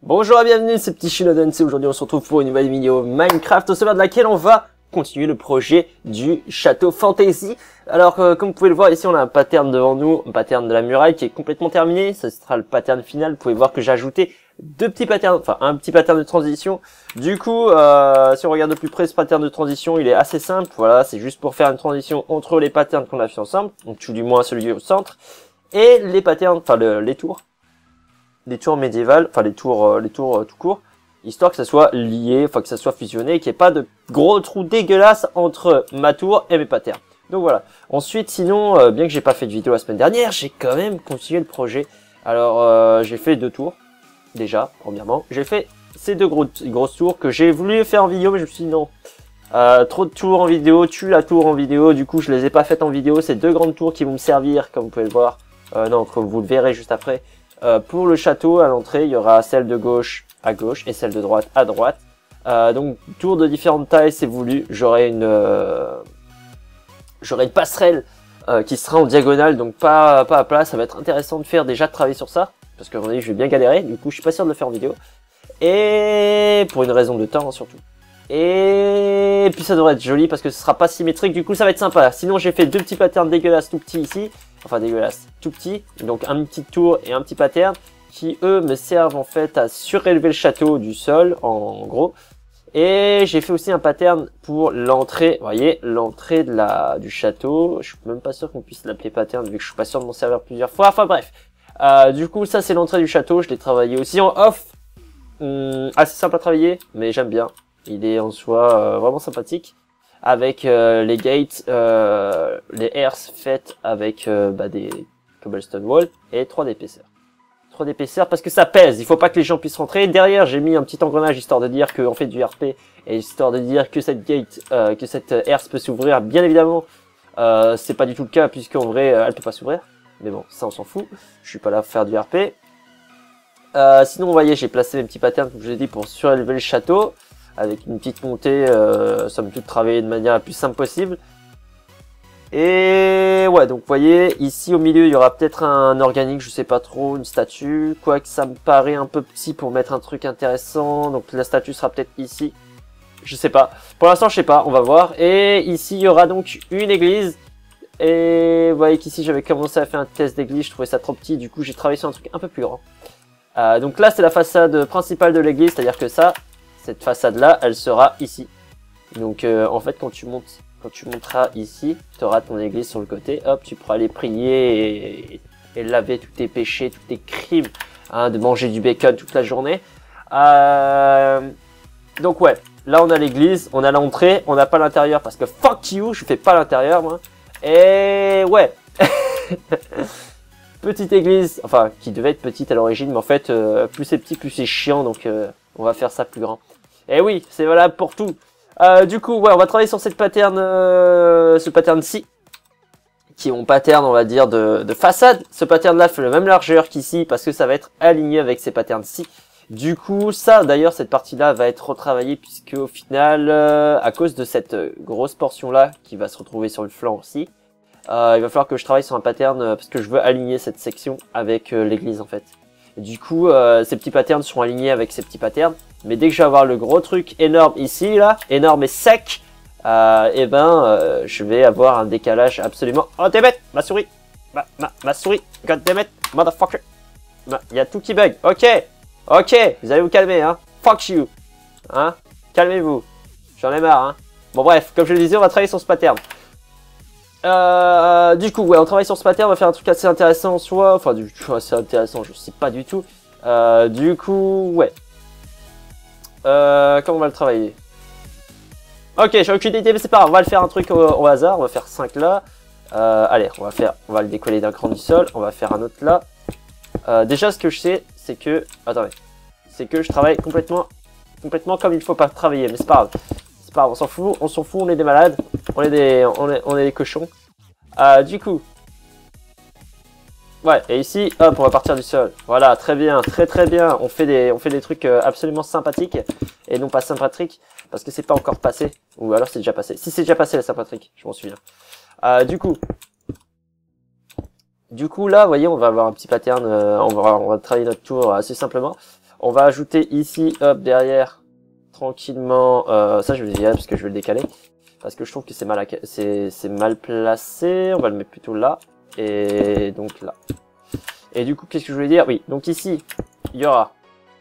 Bonjour et bienvenue, c'est Petit Shinoden, et aujourd'hui on se retrouve pour une nouvelle vidéo Minecraft au sommet de laquelle on va continuer le projet du château fantasy. Alors comme vous pouvez le voir ici on a un pattern devant nous, un pattern de la muraille qui est complètement terminé, ce sera le pattern final. Vous pouvez voir que j'ai ajouté deux petits patterns, enfin un petit pattern de transition. Du coup si on regarde de plus près ce pattern de transition il est assez simple, voilà, c'est juste pour faire une transition entre les patterns qu'on a fait ensemble, donc tout du moins celui au centre, et les patterns, enfin les tours médiévales, enfin les tours tout court, histoire que ça soit lié, enfin que ça soit fusionné, qu'il n'y ait pas de gros trous dégueulasses entre ma tour et mes patterns. Donc voilà. Ensuite, sinon, bien que j'ai pas fait de vidéo la semaine dernière, j'ai quand même continué le projet. Alors, j'ai fait deux tours, déjà, premièrement. J'ai fait ces deux grosses tours que j'ai voulu faire en vidéo, mais je me suis dit non. Trop de tours en vidéo, tue la tour en vidéo, du coup je les ai pas faites en vidéo. Ces deux grandes tours qui vont me servir, comme vous pouvez le voir, non, comme vous le verrez juste après. Pour le château, à l'entrée, il y aura celle de gauche à gauche et celle de droite à droite. Donc, tour de différentes tailles, c'est voulu. J'aurai une passerelle qui sera en diagonale, donc pas à plat. Ça va être intéressant de faire déjà de travailler sur ça, parce qu'à mon avis, je vais bien galérer. Du coup, je suis pas sûr de le faire en vidéo. Et pour une raison de temps, hein, surtout. Et puis ça devrait être joli parce que ce sera pas symétrique, du coup ça va être sympa. Sinon j'ai fait deux petits patterns dégueulasses tout petits ici, enfin dégueulasses tout petits, donc un petit tour et un petit pattern qui eux me servent en fait à surélever le château du sol en gros. Et j'ai fait aussi un pattern pour l'entrée, vous voyez, l'entrée du château. Je suis même pas sûr qu'on puisse l'appeler pattern vu que je suis pas sûr de m'en servir plusieurs fois. Enfin bref, du coup ça c'est l'entrée du château. Je l'ai travaillé aussi en off, assez simple à travailler, mais j'aime bien. Il est en soi vraiment sympathique, avec les gates, les airs faites avec des cobblestone wall et 3 d'épaisseur. 3 d'épaisseur parce que ça pèse, il faut pas que les gens puissent rentrer. Derrière j'ai mis un petit engrenage histoire de dire qu'on fait du RP et histoire de dire que cette gate, que cette airs peut s'ouvrir. Bien évidemment, c'est pas du tout le cas puisqu'en vrai elle peut pas s'ouvrir. Mais bon, ça on s'en fout, je suis pas là pour faire du RP. Sinon vous voyez j'ai placé mes petits patterns comme je l'ai dit pour surélever le château, avec une petite montée, somme toute travaillée de manière la plus simple possible. Et ouais, donc vous voyez, ici au milieu, il y aura peut-être un organique, je sais pas trop, une statue. Quoique ça me paraît un peu petit pour mettre un truc intéressant, donc la statue sera peut-être ici. Je sais pas. Pour l'instant, je sais pas, on va voir. Et ici, il y aura donc une église. Et vous voyez qu'ici, j'avais commencé à faire un test d'église, je trouvais ça trop petit, du coup, j'ai travaillé sur un truc un peu plus grand. Donc là, c'est la façade principale de l'église, c'est-à-dire que ça, cette façade-là, elle sera ici. Donc en fait, quand tu monteras ici, tu auras ton église sur le côté. Hop, tu pourras aller prier et laver tous tes péchés, tous tes crimes, hein, de manger du bacon toute la journée. Donc ouais, là on a l'église, on a l'entrée, on n'a pas l'intérieur parce que fuck you, je fais pas l'intérieur moi. Et ouais. Petite église, enfin qui devait être petite à l'origine, mais en fait plus c'est petit, plus c'est chiant, donc on va faire ça plus grand. Et oui, c'est valable pour tout. Du coup, ouais, on va travailler sur ce pattern-ci, qui est mon pattern, on va dire, de façade. Ce pattern-là fait la même largeur qu'ici, parce que ça va être aligné avec ces patterns-ci. Du coup, ça, d'ailleurs, cette partie-là va être retravaillée, puisque au final, à cause de cette grosse portion-là, qui va se retrouver sur le flanc aussi, il va falloir que je travaille sur un pattern, parce que je veux aligner cette section avec l'église, en fait. Et du coup, ces petits patterns sont alignés avec ces petits patterns. Mais dès que je vais avoir le gros truc énorme ici, là, énorme et sec, je vais avoir un décalage absolument... Oh, damn it, ma souris, ma souris, god damn it, motherfucker. Il y a tout qui bug, ok, vous allez vous calmer, hein, fuck you, hein, calmez-vous, j'en ai marre, hein. Bon bref, comme je le disais, on va travailler sur ce pattern. Du coup, ouais, on travaille sur ce pattern, on va faire un truc assez intéressant en soi, enfin, du coup, assez intéressant, je sais pas du tout. Du coup, ouais. Comment on va le travailler? Ok, j'ai aucune idée, mais c'est pas grave, on va le faire un truc au hasard, on va faire 5 là. Allez, on va le décoller d'un cran du sol, on va faire un autre là. Déjà, ce que je sais, c'est que... Attendez. C'est que je travaille complètement comme il faut pas travailler, mais c'est pas grave. C'est pas grave, on s'en fout, on est des malades. On est des cochons. Du coup... Ouais, et ici, hop, on va partir du sol. Voilà, très bien, très bien. On fait des trucs absolument sympathiques et non pas sympathiques parce que c'est pas encore passé. Ou alors c'est déjà passé. Si c'est déjà passé la sympathique, je m'en souviens. Du coup, Du coup là, vous voyez, on va avoir un petit pattern, on va travailler notre tour assez simplement. On va ajouter ici, hop, derrière, tranquillement, ça je vais le virer parce que je vais le décaler. Parce que je trouve que c'est mal placé. On va le mettre plutôt là. Et donc là. Et du coup, qu'est-ce que je voulais dire? Oui, donc ici, il y aura...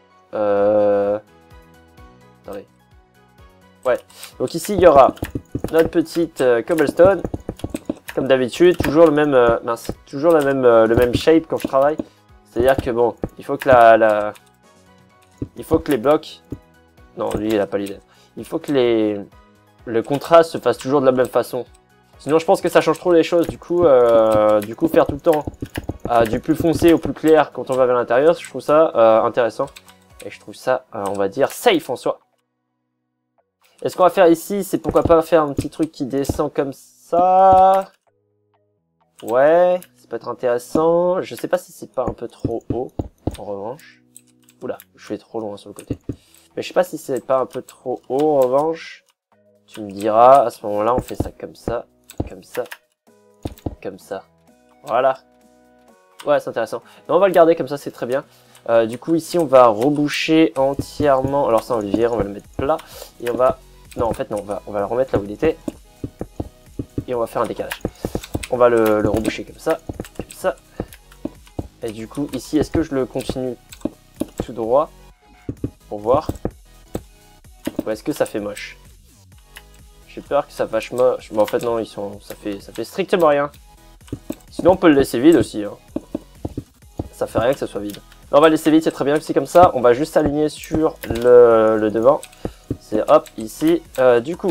Attendez. Ouais, donc ici, il y aura notre petite cobblestone. Comme d'habitude, toujours le même... mince, toujours le même shape quand je travaille. C'est-à-dire que bon, il faut que il faut que les blocs... Non, lui, il a pas l'idée. Il faut que le contraste se fasse toujours de la même façon. Sinon, je pense que ça change trop les choses. Du coup, faire tout le temps du plus foncé au plus clair quand on va vers l'intérieur, je trouve ça intéressant. Et je trouve ça, on va dire, safe en soi. Et ce qu'on va faire ici, c'est pourquoi pas faire un petit truc qui descend comme ça. Ouais, ça peut être intéressant. Je sais pas si c'est pas un peu trop haut, en revanche. Oula, je vais trop loin sur le côté. Mais je sais pas si c'est pas un peu trop haut, en revanche. Tu me diras, à ce moment-là, on fait ça comme ça, comme ça, comme ça. Voilà. Ouais, c'est intéressant. Mais on va le garder comme ça, c'est très bien. Du coup, ici, on va reboucher entièrement. Alors ça, on va le virer, on va le mettre plat. Et on va... Non, en fait, non, on va le remettre là où il était. Et on va faire un décalage. On va le reboucher comme ça, comme ça. Et du coup, ici, est-ce que je le continue tout droit pour voir? Ou est-ce que ça fait moche? J'ai peur que ça fasse moche. Mais en fait, non, ça fait strictement rien. Sinon, on peut le laisser vide aussi. Hein. Ça fait rien que ça soit vide. Mais on va le laisser vide, c'est très bien aussi comme ça. On va juste aligner sur le devant. C'est hop, ici. Du coup,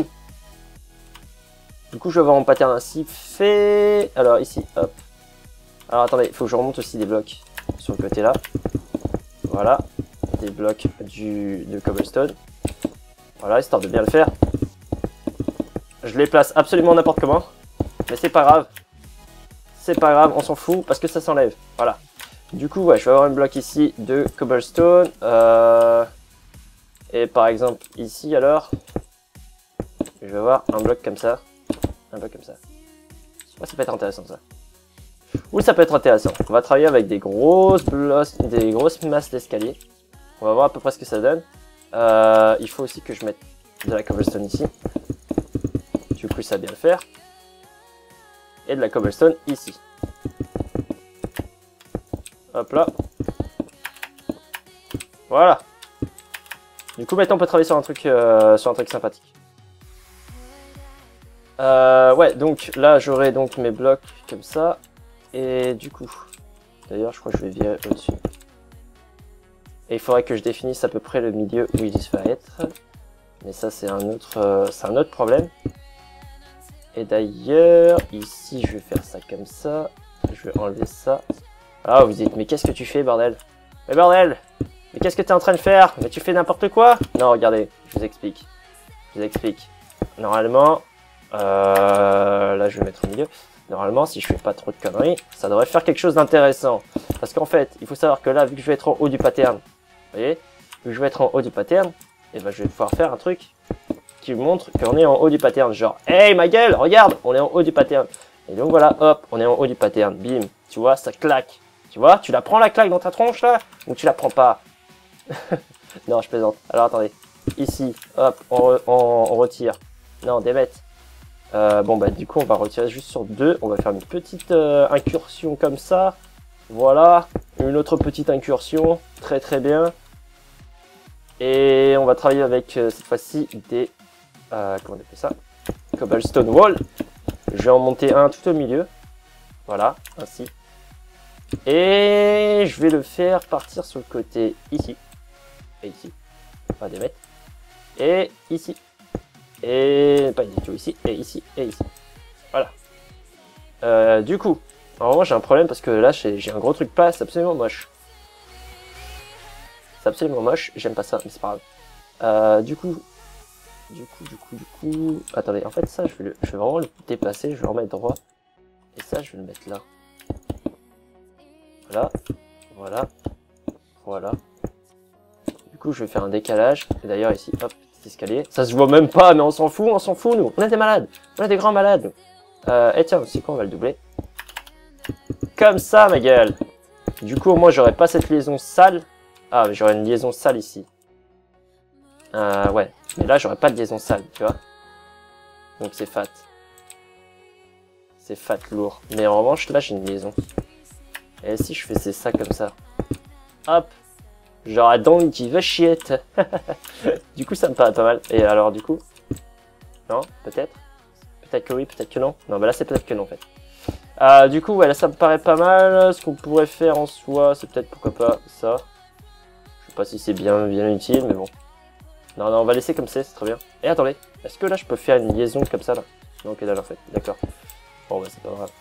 je vais avoir mon pattern ainsi fait. Alors, ici, hop. Alors, attendez, il faut que je remonte aussi des blocs sur le côté là. Voilà. Des blocs de cobblestone. Voilà, histoire de bien le faire. Je les place absolument n'importe comment. Mais c'est pas grave. C'est pas grave, on s'en fout parce que ça s'enlève. Voilà. Du coup, ouais, je vais avoir un bloc ici de cobblestone. Et par exemple, ici alors, je vais avoir un bloc comme ça. Un bloc comme ça. Ouais, ça peut être intéressant ça. Ou ça peut être intéressant. On va travailler avec des grosses masses d'escalier. On va voir à peu près ce que ça donne. Il faut aussi que je mette de la cobblestone ici. Du coup, ça va bien le faire. Et de la cobblestone ici. Hop là. Voilà. Du coup, maintenant, on peut travailler sur un truc sympathique. Ouais, donc là, j'aurai donc mes blocs comme ça. Et du coup, d'ailleurs, je crois que je vais virer au-dessus. Et il faudrait que je définisse à peu près le milieu où il va être. Mais ça, c'est un autre problème. Et d'ailleurs, ici, je vais faire ça comme ça. Je vais enlever ça. Ah, vous dites, mais qu'est-ce que tu fais, bordel? Mais bordel! Mais qu'est-ce que tu es en train de faire? Mais tu fais n'importe quoi? Non, regardez, je vous explique. Je vous explique. Normalement, là, je vais le mettre au milieu. Normalement, si je fais pas trop de conneries, ça devrait faire quelque chose d'intéressant. Parce qu'en fait, il faut savoir que là, vu que je vais être en haut du pattern, vous voyez? Vu que je vais être en haut du pattern, et ben, je vais pouvoir faire un truc qui me montre qu'on est en haut du pattern. Genre, hey, ma gueule, regarde, on est en haut du pattern. Et donc voilà, hop, on est en haut du pattern. Bim, tu vois, ça claque. Tu vois, tu la prends la claque dans ta tronche là, ou tu la prends pas? Non, je plaisante. Alors attendez, ici, hop, on retire. Non, des bêtes. Bon bah du coup on va retirer juste sur 2. On va faire une petite incursion comme ça. Voilà, une autre petite incursion, très très bien. Et on va travailler avec cette fois-ci des comment on appelle ça, cobblestone wall. Je vais en monter un tout au milieu. Voilà, ainsi. Et je vais le faire partir sur le côté ici. Et ici. Pas des bêtes. Et ici. Et pas du tout ici. Et ici. Et ici. Voilà. Du coup, en revanche, j'ai un problème parce que là, j'ai un gros truc pas. C'est absolument moche. C'est absolument moche. J'aime pas ça, mais c'est pas grave. Du coup. Attendez, en fait, ça, je vais vraiment le déplacer. Je vais le remettre droit. Et ça, je vais le mettre là. Voilà. Voilà. Voilà. Du coup, je vais faire un décalage. Et d'ailleurs, ici, hop, petit escalier. Ça se voit même pas, mais on s'en fout, nous. On est des malades. On est des grands malades. Et tiens, c'est quoi, on va le doubler. Comme ça, ma gueule. Du coup, moi, j'aurai pas cette liaison sale Ah, mais j'aurais une liaison sale ici. Ouais. Mais là, j'aurais pas de liaison sale, tu vois. Donc c'est fat. C'est fat lourd. Mais en revanche, là, j'ai une liaison. Et si je faisais ça comme ça. Hop. Genre, don't give a shit. Du coup, ça me paraît pas mal. Et alors, du coup? Non? Peut-être? Peut-être que oui, peut-être que non. Non, bah là, c'est peut-être que non, en fait. Du coup, ouais, là, ça me paraît pas mal. Ce qu'on pourrait faire en soi, c'est peut-être, pourquoi pas, ça. Je sais pas si c'est bien utile, mais bon. Non, non, on va laisser comme c'est très bien. Et attendez, est-ce que là, je peux faire une liaison comme ça, là? Non, que dalle, en fait. D'accord. Bon, bah, c'est pas grave.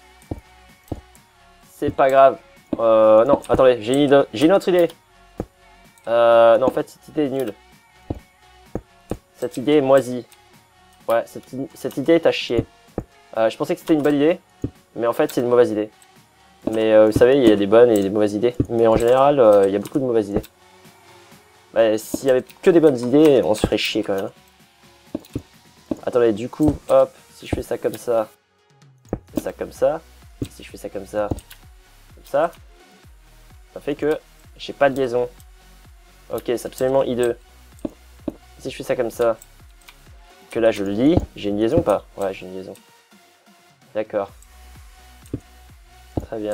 C'est pas grave. Non, attendez, j'ai une autre idée. Non, en fait, cette idée est nulle. Cette idée est moisie. Ouais, cette idée est à chier. Je pensais que c'était une bonne idée, mais en fait, c'est une mauvaise idée. Mais vous savez, il y a des bonnes et des mauvaises idées. Mais en général, il y a beaucoup de mauvaises idées. Bah, s'il y avait que des bonnes idées, on se ferait chier quand même. Attendez, du coup, hop, si je fais ça comme ça, et ça comme ça, si je fais ça comme ça, ça fait que j'ai pas de liaison. Ok, c'est absolument hideux. Si je fais ça comme ça, que là je le lis, j'ai une liaison ou pas? Ouais, j'ai une liaison. D'accord. Très bien.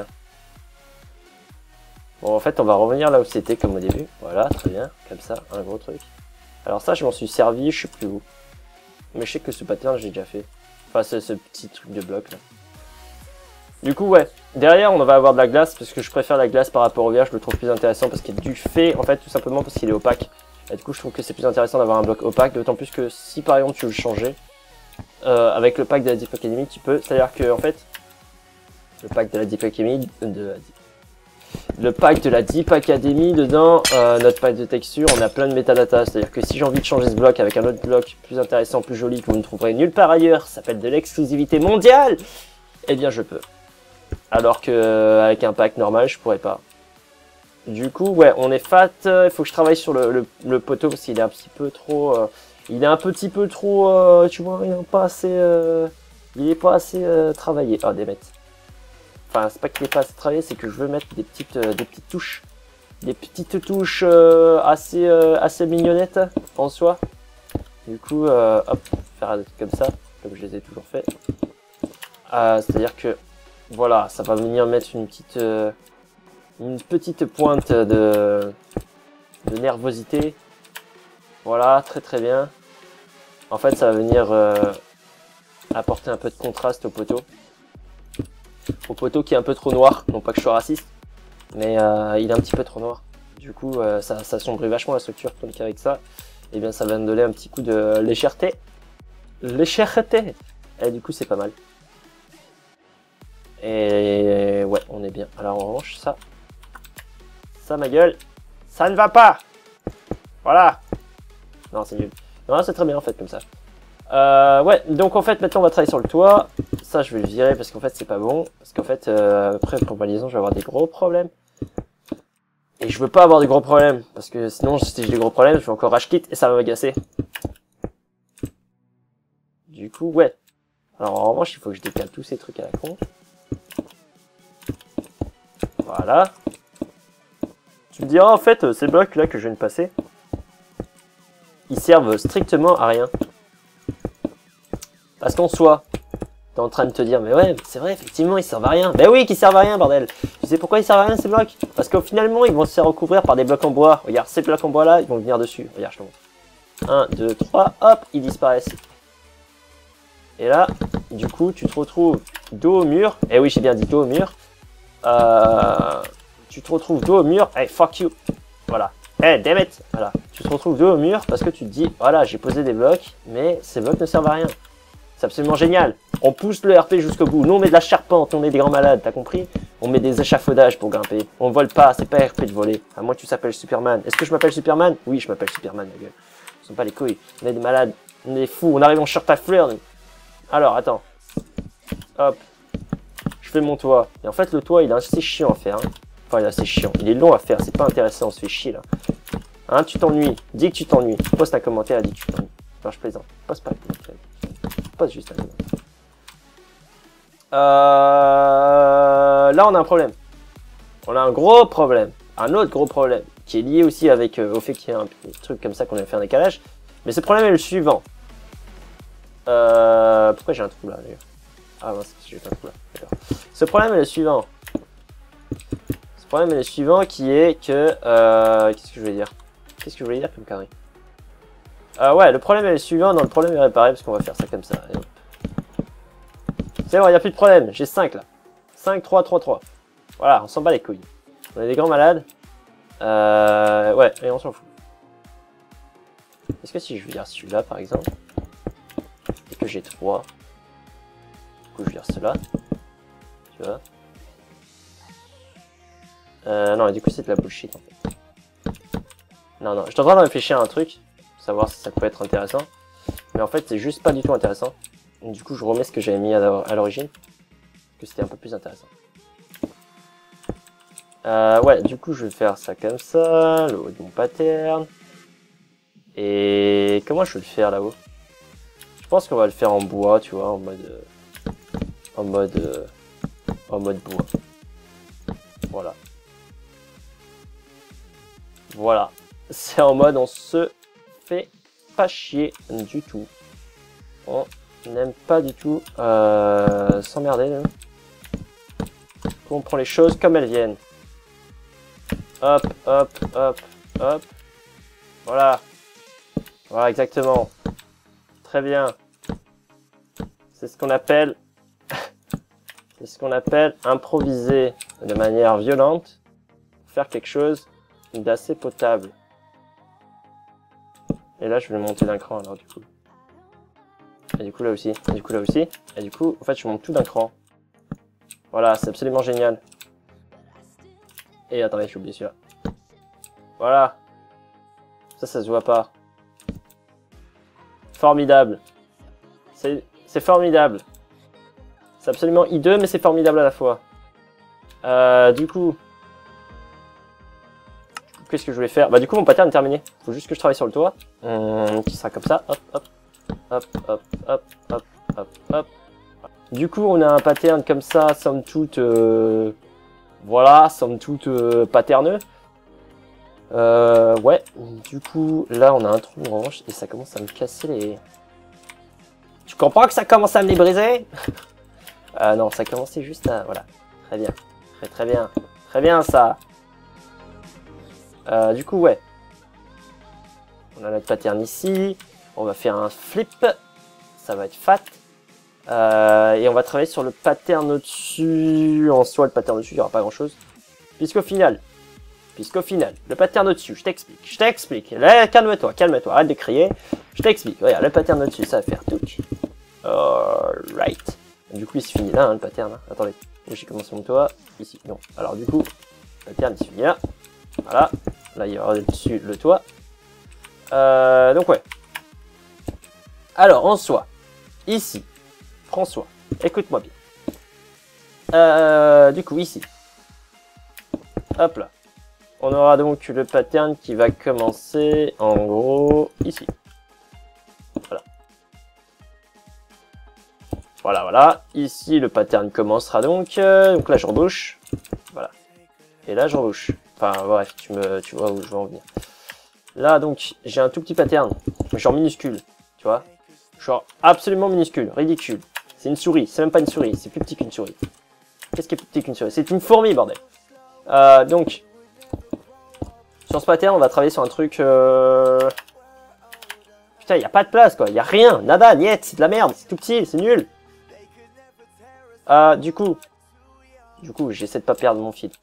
Bon, en fait, on va revenir là où c'était comme au début. Voilà, très bien. Comme ça, un gros truc. Alors ça, je m'en suis servi, je sais plus où. Mais je sais que ce pattern, j'ai déjà fait. Enfin, ce petit truc de bloc là. Du coup, ouais. Derrière, on va avoir de la glace, parce que je préfère la glace par rapport au verre. Je le trouve plus intéressant, parce qu'il y a du fait, en fait, tout simplement parce qu'il est opaque. Et du coup, je trouve que c'est plus intéressant d'avoir un bloc opaque, d'autant plus que si, par exemple, tu veux le changer, avec le pack de la Deep Academy, tu peux. C'est-à-dire que, en fait, le pack de la Deep Academy, le pack de la Deep Academy, dedans, notre pack de texture, on a plein de metadata. C'est-à-dire que si j'ai envie de changer ce bloc avec un autre bloc plus intéressant, plus joli, que vous ne trouverez nulle part ailleurs, ça s'appelle de l'exclusivité mondiale, eh bien je peux. Alors que avec un pack normal, je pourrais pas. Du coup, ouais, on est fat. Il faut que je travaille sur le poteau parce qu'il est un petit peu trop... il est un petit peu trop... tu vois, il est pas assez travaillé. Ah, des mètres. Enfin, c'est pas qu'il est pas assez travaillé, c'est que je veux mettre des petites touches. Des petites touches assez mignonnettes en soi. Du coup, hop, faire un truc comme ça, comme je les ai toujours fait. C'est-à-dire que, voilà, ça va venir mettre une petite pointe de nervosité. Voilà, très très bien. En fait, ça va venir apporter un peu de contraste au poteau. Au poteau qui est un peu trop noir. Non pas que je sois raciste, mais il est un petit peu trop noir. Du coup, ça assombrit vachement la structure. Donc avec ça, eh bien, ça va me donner un petit coup de légèreté. Légèreté. Et du coup, c'est pas mal. Et ouais, on est bien. Alors en revanche, ça, ma gueule, ça ne va pas. Voilà. Non, c'est nul. Non, c'est très bien en fait comme ça. Ouais, donc en fait, maintenant on va travailler sur le toit. Ça, je vais le virer parce qu'en fait, c'est pas bon. Parce qu'en fait, après, pour ma liaison, je vais avoir des gros problèmes. Et je veux pas avoir des gros problèmes. Parce que sinon, si j'ai des gros problèmes, je vais encore rage kit et ça va m'agacer. Du coup, ouais. Alors en revanche, il faut que je décale tous ces trucs à la con. Voilà. Tu me diras, en fait, ces blocs là que je viens de passer, ils servent strictement à rien. Parce qu'en soi, t'es en train de te dire, mais ouais, c'est vrai, effectivement, ils servent à rien. Ben oui, qu'ils servent à rien, bordel. Tu sais pourquoi ils servent à rien, ces blocs? Parce qu'au finalement, ils vont se faire recouvrir par des blocs en bois. Regarde, ces blocs en bois là, ils vont venir dessus. Regarde, je te montre. 1, 2, 3, hop, ils disparaissent. Et là, du coup, tu te retrouves dos au mur. Eh oui, j'ai bien dit dos au mur. Tu te retrouves dos au mur. Hey, fuck you. Voilà. Hey, damn it. Voilà. Tu te retrouves dos au mur parce que tu te dis, voilà, j'ai posé des blocs, mais ces blocs ne servent à rien. C'est absolument génial. On pousse le RP jusqu'au bout. Nous, on met de la charpente, on est des grands malades, t'as compris? On met des échafaudages pour grimper. On vole pas, c'est pas RP de voler. À moins que tu s'appelles Superman. Est-ce que je m'appelle Superman? Oui, je m'appelle Superman, ma gueule. Ils sont pas les couilles. On est des malades. On est des fous. On arrive en short à fleur. Alors, attends. Hop. Je fais mon toit. Et en fait, le toit, il est assez chiant à faire. Hein. Enfin, il est assez chiant. Il est long à faire. C'est pas intéressant. On se fait chier, là. Hein, tu t'ennuies. Dis que tu t'ennuies. Poste un commentaire. Dis que tu t'ennuies. Non, je plaisante. Poste pas un commentaire. Poste juste un commentaire. Là, on a un problème. On a un gros problème. Un autre gros problème. qui est lié aussi avec au fait qu'il y a un truc comme ça qu'on a fait un décalage. Mais ce problème est le suivant. Pourquoi j'ai un trou là d'ailleurs? Ah mince, j'ai un trou là. D'accord. Ce problème est le suivant. Ce problème est le suivant qui est que... qu'est-ce que je voulais dire? Qu'est-ce que je voulais dire comme carré? Ouais, le problème est le suivant. Non, le problème est réparé parce qu'on va faire ça comme ça. C'est bon, il n'y a plus de problème. J'ai 5 là. 5, 3, 3, 3. Voilà, on s'en bat les couilles. On est des grands malades. Ouais, et on s'en fout. Est-ce que si je vire celui-là par exemple, et que j'ai 3, du coup je vire cela, tu vois. Non, et du coup c'est de la bullshit en fait. Non, non, je suis en train de réfléchir à un truc, pour savoir si ça peut être intéressant. Mais en fait c'est juste pas du tout intéressant. Du coup je remets ce que j'avais mis à l'origine, que c'était un peu plus intéressant. Ouais, du coup je vais faire ça comme ça, le haut de mon pattern. Et comment je vais le faire là-haut? Je pense qu'on va le faire en bois, tu vois, en mode bois. Voilà. Voilà. C'est en mode on se fait pas chier du tout. On n'aime pas du tout s'emmerder. On prend les choses comme elles viennent. Hop, hop, hop, hop. Voilà. Voilà, exactement. Très bien. C'est ce qu'on appelle... c'est ce qu'on appelle improviser de manière violente pour faire quelque chose d'assez potable. Et là, je vais le monter d'un cran, alors, du coup. Et du coup, là aussi. Et du coup, là aussi. Et du coup, en fait, je monte tout d'un cran. Voilà, c'est absolument génial. Et attendez, j'ai oublié celui-là. Voilà. Ça se voit pas. Formidable. C'est formidable. C'est absolument hideux, mais c'est formidable à la fois. Du coup... qu'est-ce que je voulais faire? Bah du coup, mon pattern est terminé. Faut juste que je travaille sur le toit. Qui sera comme ça. Hop, hop. Hop, hop, hop, hop, hop, hop. Du coup, on a un pattern comme ça, somme toute... voilà, somme toute patterneux. Ouais, du coup, là, on a un trou orange et ça commence à me casser les... Tu comprends que ça commence à me les briser? Non, ça commençait juste à... Voilà, très bien, très bien, très bien ça. Du coup, ouais. On a notre pattern ici. On va faire un flip. Ça va être fat. Et on va travailler sur le pattern au-dessus. En soi, le pattern au-dessus, il n'y aura pas grand-chose. Puisqu'au final, le pattern au-dessus, je t'explique. Là, calme-toi, arrête de crier. Je t'explique. Regarde, le pattern au-dessus, ça va faire tout. Alright. Du coup, il se finit là, hein, le pattern. Hein. Attendez, j'ai commencé mon toit. Ici, non. Alors, du coup, le pattern, il se finit là. Voilà. Là, il y aura dessus le toit. Donc, ouais. Alors, en soi, ici, François, écoute-moi bien. Du coup, ici. Hop là. On aura donc le pattern qui va commencer, en gros, ici. Voilà. Voilà, voilà. Ici, le pattern commencera donc. Donc là, je rebouche. Voilà. Et là, je rebouche. Enfin, bref, tu vois où je veux en venir. Là, donc, j'ai un tout petit pattern, genre minuscule, tu vois. Genre absolument minuscule, ridicule. C'est une souris, c'est même pas une souris, c'est plus petit qu'une souris. Qu'est-ce qui est plus petit qu'une souris? C'est une fourmi, bordel. Donc, sur ce pattern, on va travailler sur un truc... Putain, il n'y a pas de place, quoi. Il n'y a rien, nada, niet, c'est de la merde, c'est tout petit, c'est nul. Du coup, j'essaie de pas perdre mon fil.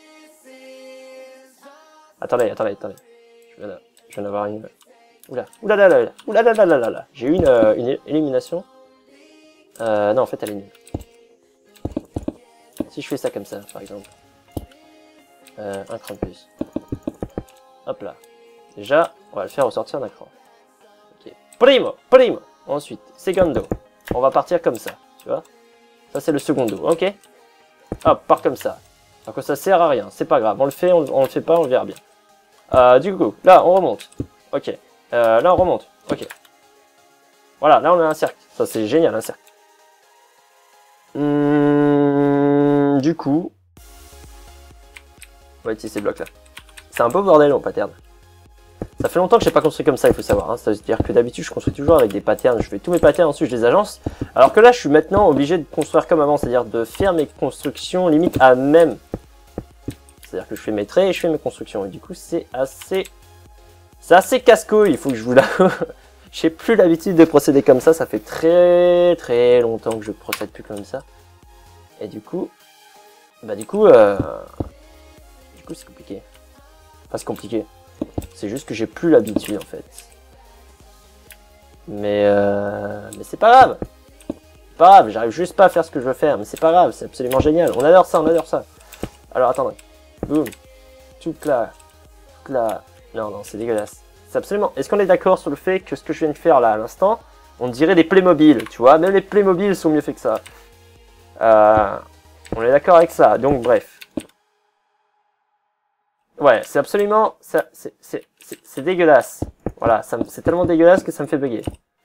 Attendez. Je viens d'avoir une... Oula. J'ai eu une élimination. Non, en fait, elle est nulle. Si je fais ça comme ça, par exemple. Un cran de plus. Hop là. Déjà, on va le faire ressortir d'un cran. Ok. Primo. Ensuite, secondo. On va partir comme ça, tu vois. Ça, c'est le secondo, ok. Hop, part comme ça. Alors que ça sert à rien, c'est pas grave. On le fait, on le fait pas, on le verra bien. Du coup, là, on remonte. Ok. Là, on remonte. Ok. Voilà, là, on a un cercle. Ça, c'est génial, un cercle. Du coup... on va utiliser ces blocs-là. C'est un beau bordel mon pattern. Ça fait longtemps que j'ai pas construit comme ça, il faut savoir. Hein. C'est-à-dire que d'habitude, je construis toujours avec des patterns. Je fais tous mes patterns, ensuite je les agence. Alors que là, je suis maintenant obligé de construire comme avant. C'est-à-dire de faire mes constructions limite à même. C'est-à-dire que je fais mes traits et je fais mes constructions. Et du coup, c'est assez casse-couille, il faut que je vous l'avoue. J'ai plus l'habitude de procéder comme ça. Ça fait très longtemps que je procède plus comme ça. Et du coup, c'est compliqué. Enfin, c'est compliqué. C'est juste que j'ai plus l'habitude en fait. Mais c'est pas grave. C'est pas grave, j'arrive juste pas à faire ce que je veux faire. Mais c'est pas grave, c'est absolument génial. On adore ça, on adore ça. Alors attendez. Boum. Tout là. Tout là. Non, c'est dégueulasse. C'est absolument... Est-ce qu'on est d'accord sur le fait que ce que je viens de faire là à l'instant, on dirait des Playmobil, tu vois? Même les Playmobil sont mieux faits que ça. On est d'accord avec ça. Donc bref. Ouais, c'est absolument... C'est dégueulasse. Voilà, c'est tellement dégueulasse que ça me fait bugger.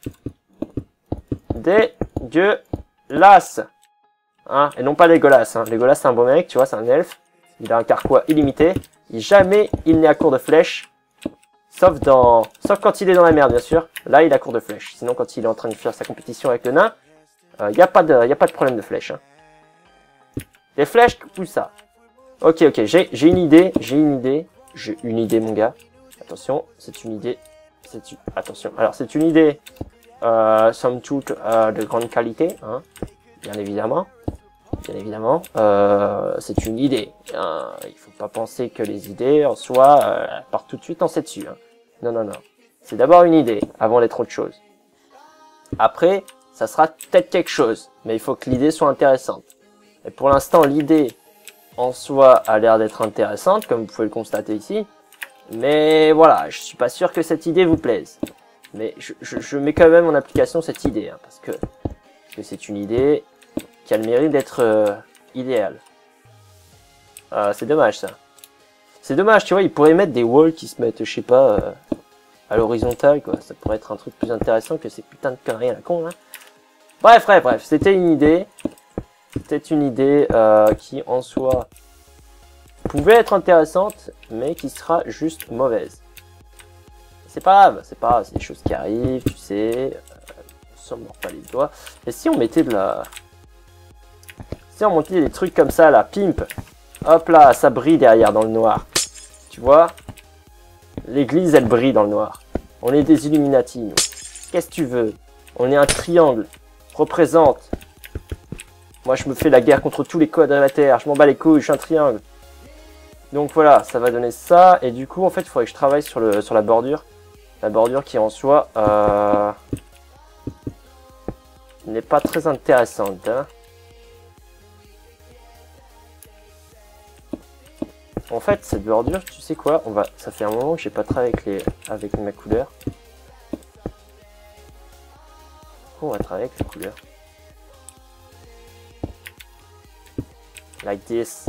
Dégueulasse. Hein, et non pas dégueulasse. Hein. Dégueulasse, c'est un beau mec, tu vois, c'est un elfe. Il a un carquois illimité. Jamais il n'est à court de flèches. Sauf quand il est dans la merde, bien sûr. Là, il est à court de flèches. Sinon, quand il est en train de faire sa compétition avec le nain, y a pas de problème de flèches. Hein. Les flèches, tout ça. Ok, j'ai une idée, mon gars. Attention, c'est une idée. Attention, alors c'est une idée, somme toute, de grande qualité, hein, bien évidemment. C'est une idée. Hein. Il faut pas penser que les idées, en soi, partent tout de suite en c'est dessus. Hein. Non. C'est d'abord une idée, avant d'être autre chose. Après, ça sera peut-être quelque chose, mais il faut que l'idée soit intéressante. Et pour l'instant, l'idée en soi a l'air d'être intéressante, comme vous pouvez le constater ici. Mais voilà, je suis pas sûr que cette idée vous plaise. Mais je mets quand même en application cette idée, hein, parce que c'est une idée qui a le mérite d'être idéale. C'est dommage ça. C'est dommage, tu vois, ils pourraient mettre des walls qui se mettent, je sais pas, à l'horizontale, quoi. Ça pourrait être un truc plus intéressant que ces putains de conneries à la con, là. Bref, c'était une idée. C'était une idée qui, en soi, pouvait être intéressante, mais qui sera juste mauvaise. C'est pas grave, c'est des choses qui arrivent, tu sais. On s'en mord pas les doigts. Et si on mettait de la... Si on montait des trucs comme ça, là, pimp. Hop là, ça brille derrière dans le noir. Tu vois? L'église, elle brille dans le noir. On est des Illuminati, nous. Qu'est-ce que tu veux? On est un triangle. Représente. Moi, je me fais la guerre contre tous les quadrilatères. Je m'en bats les couilles, je suis un triangle. Donc voilà, ça va donner ça. Et du coup, en fait, il faudrait que je travaille sur la bordure. La bordure qui, en soi, n'est pas très intéressante. Hein. En fait, cette bordure, tu sais quoi, ça fait un moment que j'ai pas travaillé avec ma couleur. On va travailler avec la couleur. Like this.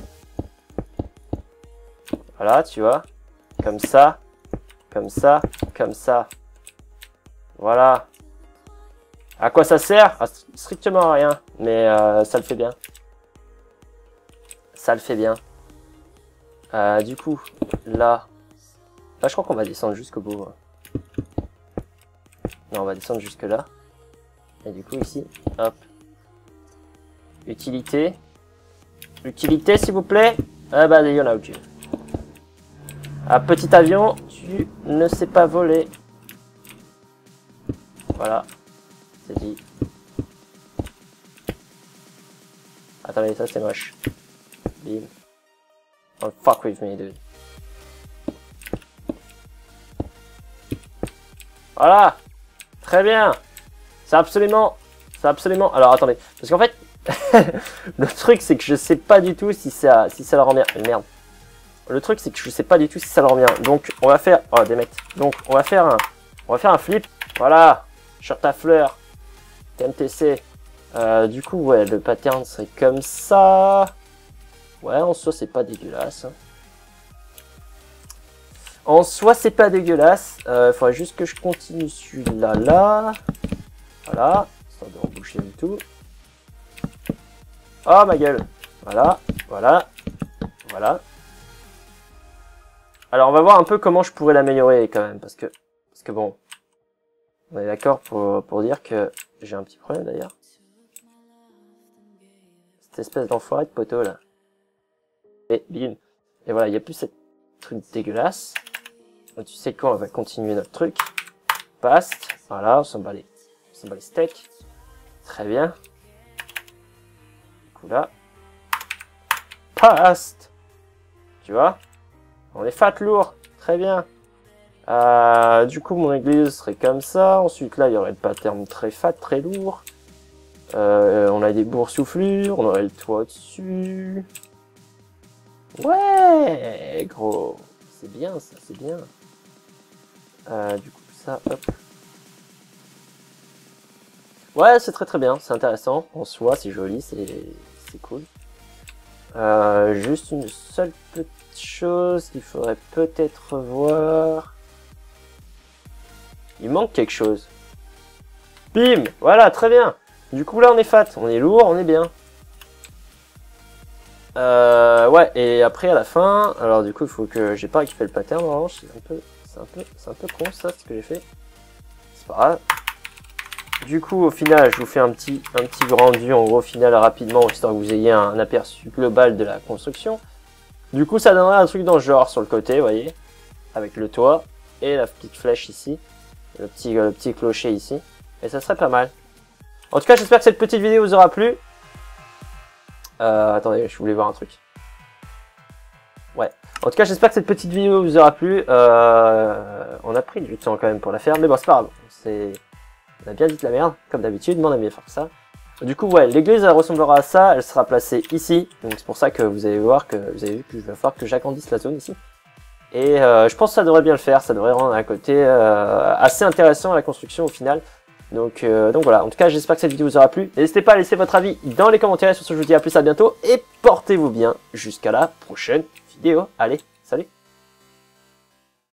Voilà, tu vois. Comme ça. Comme ça. Comme ça. Voilà. À quoi ça sert? Strictement à rien. Mais ça le fait bien. Ça le fait bien. Du coup, là, je crois qu'on va descendre jusqu'au bout. Non, on va descendre jusque là. Et du coup, ici, hop. Utilité. Utilité, s'il vous plaît. Ah bah, il y en a aucune. Ah, petit avion, tu ne sais pas voler. Voilà. C'est dit. Attendez, ça c'est moche. Bim. Don't fuck with me, dude. Voilà. Très bien. C'est absolument... Alors, attendez. Parce qu'en fait, le truc, c'est que je sais pas du tout si ça le rend bien. Merde. Le truc, c'est que je sais pas du tout si ça le rend bien. Donc, on va faire... Oh, des mecs. Donc, on va faire un flip. Voilà. Sur ta fleur. TMTC. Du coup, ouais, le pattern serait comme ça. Ouais, en soi, c'est pas dégueulasse. En soi, c'est pas dégueulasse. Faudrait juste que je continue celui-là, là. Voilà. Histoire de reboucher du tout. Oh, ma gueule. Voilà. Alors on va voir un peu comment je pourrais l'améliorer quand même, parce que bon, on est d'accord pour dire que j'ai un petit problème d'ailleurs. Cette espèce d'enfoiré de poteau là. Et bim. Et voilà, il n'y a plus cette truc dégueulasse. Donc, tu sais quoi, on va continuer notre truc. Paste. Voilà, on s'en bat les steaks. Très bien. Du coup là. Paste. Tu vois? On est fat lourd. Très bien. Du coup, mon église serait comme ça. Ensuite, là, il y aurait le pattern très fat, très lourd. On a des boursouflures. On aurait le toit au-dessus. Ouais, gros. C'est bien, ça, c'est bien. Du coup, ça, hop. Ouais, c'est très bien. C'est intéressant. En soi, c'est joli, c'est cool. Juste une seule petite chose qu'il faudrait peut-être revoir. Il manque quelque chose. Bim! Voilà, très bien. Du coup, là, on est fat. On est lourd, on est bien. Ouais, et après, à la fin... Alors, du coup, il faut que... J'ai pas récupéré le pattern, en revanche. C'est un peu con, ça, ce que j'ai fait. C'est pas grave. Du coup, au final, je vous fais un petit rendu, en gros, final, rapidement, histoire que vous ayez un aperçu global de la construction. Du coup, ça donnerait un truc dans le genre, sur le côté, vous voyez. Avec le toit et la petite flèche ici. Le petit clocher ici. Et ça serait pas mal. En tout cas, j'espère que cette petite vidéo vous aura plu. Attendez, je voulais voir un truc. Ouais. En tout cas, j'espère que cette petite vidéo vous aura plu. On a pris du temps quand même pour la faire, mais bon, c'est pas grave. On a bien dit de la merde, comme d'habitude, mais on a bien fait ça. Du coup, ouais, l'église, elle ressemblera à ça. Elle sera placée ici. Donc, c'est pour ça que vous allez voir que vous avez vu que je vais falloir que j'agrandisse la zone ici. Et je pense que ça devrait bien le faire. Ça devrait rendre un côté assez intéressant à la construction au final. Donc voilà, en tout cas j'espère que cette vidéo vous aura plu. N'hésitez pas à laisser votre avis dans les commentaires. Sur ce, je vous dis à plus, à bientôt et portez-vous bien jusqu'à la prochaine vidéo. Allez,